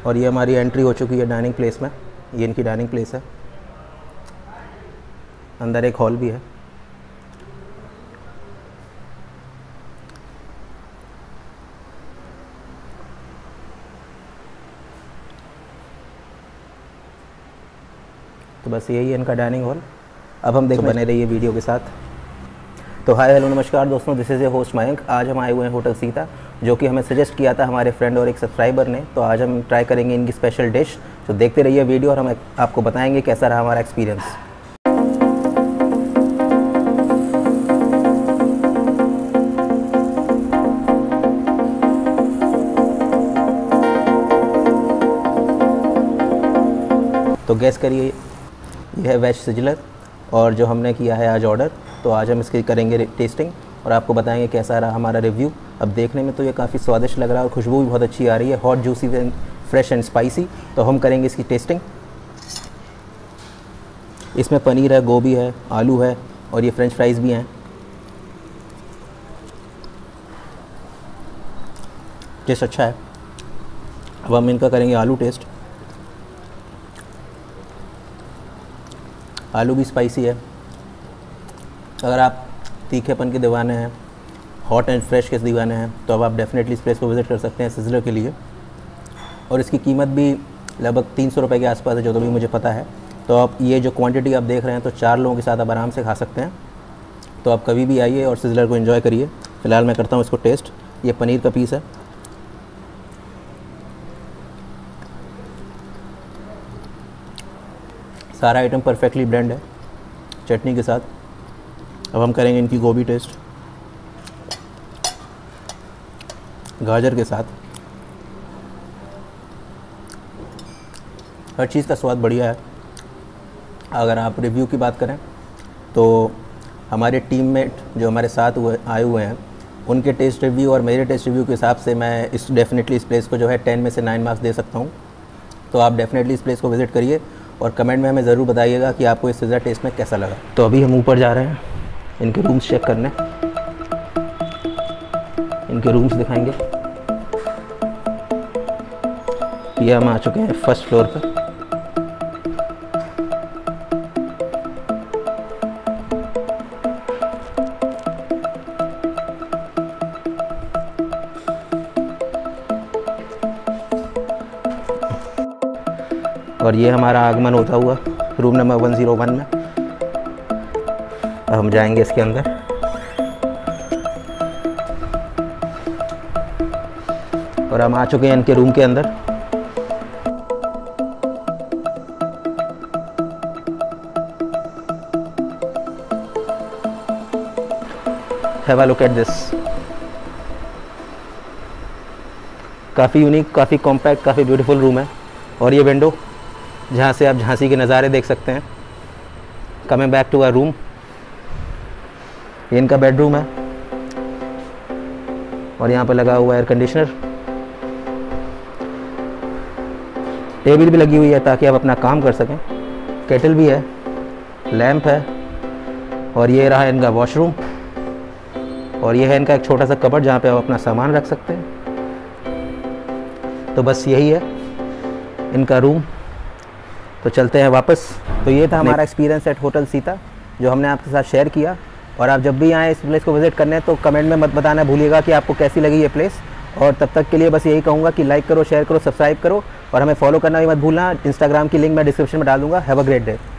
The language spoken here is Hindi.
और ये हमारी एंट्री हो चुकी है डाइनिंग प्लेस में। ये इनकी डाइनिंग प्लेस है, अंदर एक हॉल भी है। तो बस यही है इनका डाइनिंग हॉल। अब हम देख बने रहिए वीडियो के साथ। तो हाय हेलो नमस्कार दोस्तों, this is a host Mayank. आज हम आए हुए हैं होटल सीता, जो कि हमें सजेस्ट किया था हमारे फ्रेंड और एक सब्सक्राइबर ने। तो आज हम ट्राई करेंगे इनकी स्पेशल डिश। तो देखते रहिए वीडियो और हम आपको बताएंगे कैसा रहा हमारा एक्सपीरियंस। तो गैस करिए, यह है वेज सिजलर और जो हमने किया है आज ऑर्डर। तो आज हम इसकी करेंगे टेस्टिंग और आपको बताएंगे कैसा रहा हमारा रिव्यू। अब देखने में तो ये काफ़ी स्वादिष्ट लग रहा है और खुशबू भी बहुत अच्छी आ रही है, hot juicy and fresh and spicy. तो हम करेंगे इसकी टेस्टिंग। इसमें पनीर है, गोभी है, आलू है और ये फ्रेंच फ्राइज़ भी हैं। टेस्ट अच्छा है। अब हम इनका करेंगे आलू टेस्ट। आलू भी स्पाइसी है। अगर आप तीखेपन के दीवाने हैं, हॉट एंड फ्रेश के दीवाने हैं, तो अब आप डेफिनेटली इस प्लेस को विज़िट कर सकते हैं सिजलर के लिए। और इसकी कीमत भी लगभग 300 रुपये के आसपास है, जो तो भी मुझे पता है। तो आप ये जो क्वांटिटी आप देख रहे हैं, तो 4 लोगों के साथ आप आराम से खा सकते हैं। तो आप कभी भी आइए और सिजलर को एंजॉय करिए। फ़िलहाल मैं करता हूँ इसको टेस्ट। ये पनीर का पीस है। सारा आइटम परफेक्टली ब्लेंड है चटनी के साथ। अब हम करेंगे इनकी गोभी टेस्ट गाजर के साथ। हर चीज़ का स्वाद बढ़िया है। अगर आप रिव्यू की बात करें तो हमारे टीममेट जो हमारे साथ आए हुए हैं, उनके टेस्ट रिव्यू और मेरे टेस्ट रिव्यू के हिसाब से मैं डेफिनेटली इस प्लेस को जो है 10 में से 9 मार्क्स दे सकता हूँ। तो आप डेफिनेटली इस प्लेस को विज़िट करिए और कमेंट में हमें ज़रूर बताइएगा कि आपको इस सिजलर टेस्ट में कैसा लगा। तो अभी हम ऊपर जा रहे हैं इनके रूम्स चेक करने। इनके रूम्स दिखाएंगे। ये हम आ चुके हैं फर्स्ट फ्लोर पर। और ये हमारा आगमन होता हुआ रूम नंबर 101 में। अब हम जाएंगे इसके अंदर। और हम आ चुके हैं इनके रूम के अंदर। Have a look at this. काफ़ी यूनिक, काफ़ी कॉम्पैक्ट, काफ़ी ब्यूटीफुल रूम है। और ये विंडो जहाँ से आप झांसी के नज़ारे देख सकते हैं। Coming back to our room, ये इनका बेडरूम है और यहाँ पर लगा हुआ एयर कंडीशनर। टेबल भी लगी हुई है ताकि आप अपना काम कर सकें। केटल भी है, लैंप है और ये रहा इनका वॉशरूम। और ये है इनका एक छोटा सा कबर्ड जहाँ पे आप अपना सामान रख सकते हैं। तो बस यही है इनका रूम। तो चलते हैं वापस। तो ये था हमारा एक्सपीरियंस एट होटल सीता, जो हमने आपके साथ शेयर किया। और आप जब भी आएँ इस प्लेस को विज़िट करने, तो कमेंट में मत बताना भूलिएगा कि आपको कैसी लगी ये प्लेस। और तब तक के लिए बस यही कहूँगा कि लाइक करो, शेयर करो, सब्सक्राइब करो और हमें फॉलो करना भी मत भूलना। इंस्टाग्राम की लिंक मैं डिस्क्रिप्शन में डाल दूँगा। Have a great day.